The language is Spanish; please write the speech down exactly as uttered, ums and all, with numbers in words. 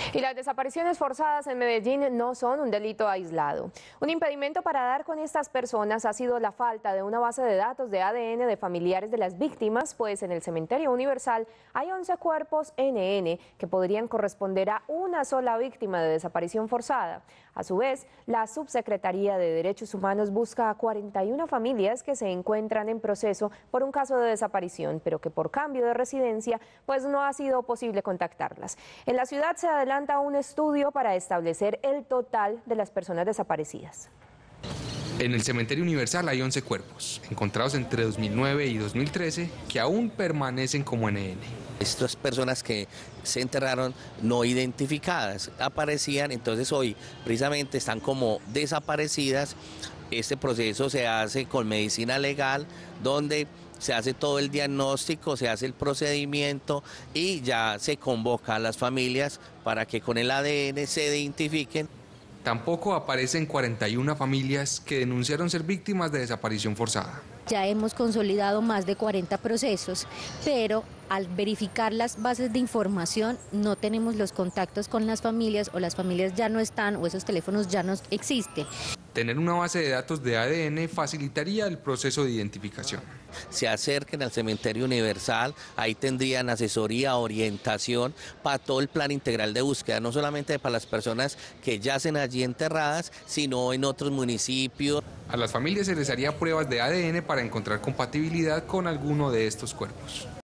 Y las desapariciones forzadas en Medellín no son un delito aislado. Un impedimento para dar con estas personas ha sido la falta de una base de datos de A D N de familiares de las víctimas, pues en el Cementerio Universal hay once cuerpos N N que podrían corresponder a una sola víctima de desaparición forzada. A su vez, la Subsecretaría de Derechos Humanos busca a cuarenta y una familias que se encuentran en proceso por un caso de desaparición, pero que por cambio de residencia pues no ha sido posible contactarlas. En la ciudad se adelanta un estudio para establecer el total de las personas desaparecidas. En el Cementerio Universal hay once cuerpos, encontrados entre dos mil nueve y dos mil trece, que aún permanecen como N N. Estas personas que se enterraron no identificadas aparecían, entonces hoy precisamente están como desaparecidas. Este proceso se hace con medicina legal, donde se hace todo el diagnóstico, se hace el procedimiento y ya se convoca a las familias para que con el A D N se identifiquen. Tampoco aparecen cuarenta y una familias que denunciaron ser víctimas de desaparición forzada. Ya hemos consolidado más de cuarenta procesos, pero al verificar las bases de información no tenemos los contactos con las familias, o las familias ya no están, o esos teléfonos ya no existen. Tener una base de datos de A D N facilitaría el proceso de identificación. Se acerquen al Cementerio Universal, ahí tendrían asesoría, orientación para todo el plan integral de búsqueda, no solamente para las personas que yacen allí enterradas, sino en otros municipios. A las familias se les haría pruebas de A D N para encontrar compatibilidad con alguno de estos cuerpos.